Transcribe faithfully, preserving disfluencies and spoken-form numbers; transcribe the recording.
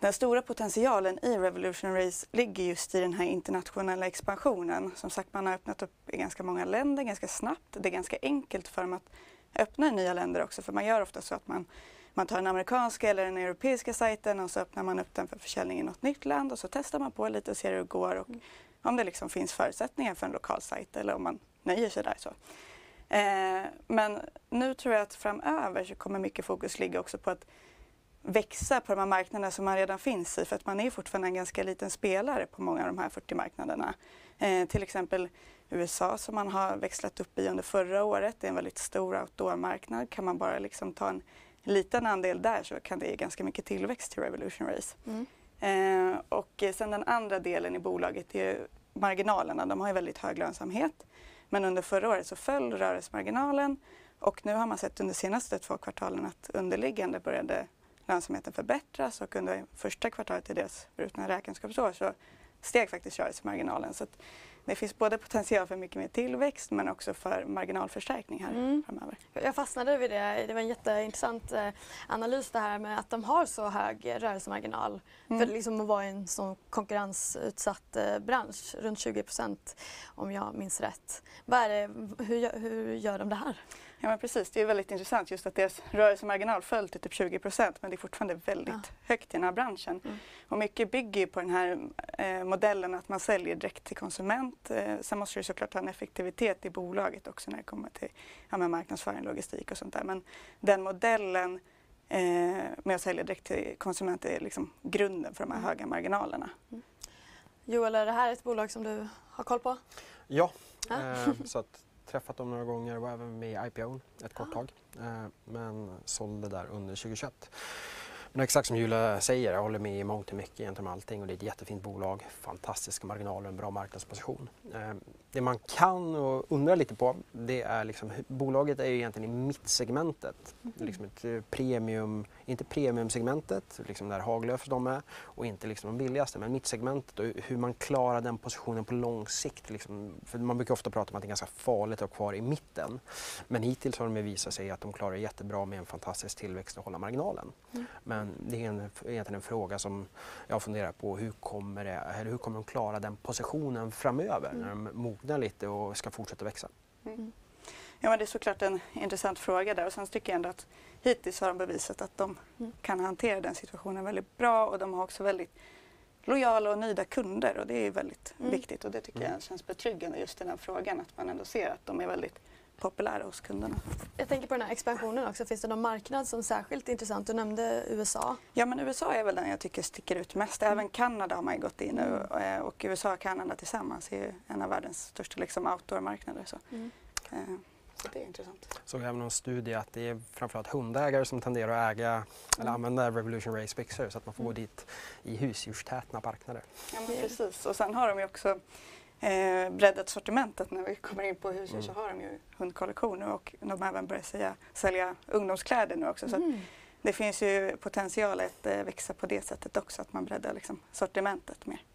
den stora potentialen i Revolution Race ligger just i den här internationella expansionen. Som sagt, man har öppnat upp i ganska många länder ganska snabbt. Det är ganska enkelt för dem att öppna i nya länder också, för man gör ofta så att man, man tar den amerikanska eller den europeiska sajten och så öppnar man upp den för försäljning i något nytt land och så testar man på lite och ser hur det går och om det liksom finns förutsättningar för en lokal sajt eller om man nöjer sig där. Så. Eh, men nu tror jag att framöver så kommer mycket fokus ligga också på att växa på de här marknaderna som man redan finns i, för att man är fortfarande en ganska liten spelare på många av de här fyrtio marknaderna. Eh, till exempel U S A som man har växlat upp i under förra året, det är en väldigt stor outdoor-marknad. Kan man bara liksom ta en liten andel där så kan det ge ganska mycket tillväxt till Revolution Race. Mm. Eh, och sen den andra delen i bolaget är marginalerna. De har ju väldigt hög lönsamhet, men under förra året så föll rörelsemarginalen och nu har man sett under senaste två kvartalen att underliggande började lönsamheten förbättras och under första kvartalet i deras brutna räkenskapsår så steg faktiskt rörelsemarginalen. Så att det finns både potential för mycket mer tillväxt men också för marginalförstärkning här mm. framöver. Jag fastnade vid det. Det var en jätteintressant eh, analys det här med att de har så hög rörelsemarginal mm. för liksom att vara en sån konkurrensutsatt eh, bransch, runt tjugo procent om jag minns rätt. Vad är det, hur, hur gör de det här? Ja men precis, det är väldigt intressant just att deras rörelsemarginal föll till typ tjugo procent men det är fortfarande väldigt ja. högt i den här branschen. Mm. Och mycket bygger på den här eh, modellen att man säljer direkt till konsument. Eh, sen måste det såklart ha en effektivitet i bolaget också när det kommer till ja, med marknadsföring, logistik och sånt där. Men den modellen eh, med att sälja direkt till konsument är liksom grunden för de här mm. höga marginalerna. Mm. Joel, är det här ett bolag som du har koll på? Ja, eh, så att träffat dem några gånger och var även med i I P O ett kort tag. Eh, men sålde där under tjugohundratjugoett. Men exakt som Julia säger, jag håller med i mångt och mycket egentligen med allting och det är ett jättefint bolag, fantastiska marginaler, en bra marknadsposition. Eh, det man kan och undrar lite på, det är liksom, bolaget är ju egentligen i mittsegmentet. Mm. Liksom ett premium, inte premiumsegmentet, liksom där Haglöf de är, och inte liksom de billigaste, men mittsegmentet och hur man klarar den positionen på lång sikt. Liksom, för man brukar ofta prata om att det är ganska farligt att vara kvar i mitten. Men hittills har de visat sig att de klarar jättebra med en fantastisk tillväxt och hålla marginalen. Mm. Men det är en, egentligen en fråga som jag funderar på, hur kommer, det, eller hur kommer de klara den positionen framöver mm. när de mognar lite och ska fortsätta växa? Mm. Ja, men det är såklart en intressant fråga där och sen tycker jag ändå att hittills har de bevisat att de mm. kan hantera den situationen väldigt bra och de har också väldigt lojala och nöjda kunder och det är väldigt mm. viktigt och det tycker mm. jag känns betryggande just i den frågan att man ändå ser att de är väldigt populära hos kunderna. Jag tänker på den här expansionen också. Finns det någon marknad som är särskilt intressant? Du nämnde U S A. Ja, men U S A är väl den jag tycker sticker ut mest. Även Kanada har man ju gått in nu mm. och U S A och Kanada tillsammans är ju en av världens största liksom, outdoor-marknader. Så. Mm. Eh, så det är intressant. Så vi har någon studie att det är framförallt hundägare som tenderar att äga mm. eller använda Revolution Race Fixer så att man får mm. gå dit i husdjurstätna marknader. Ja, men precis. Och sen har de ju också Eh, breddat sortimentet när vi kommer in på husdjur mm. så har de ju hundkollektioner och de har även börjat säga, sälja ungdomskläder nu också. Så mm. det finns ju potential att eh, växa på det sättet också, att man breddar liksom, sortimentet mer.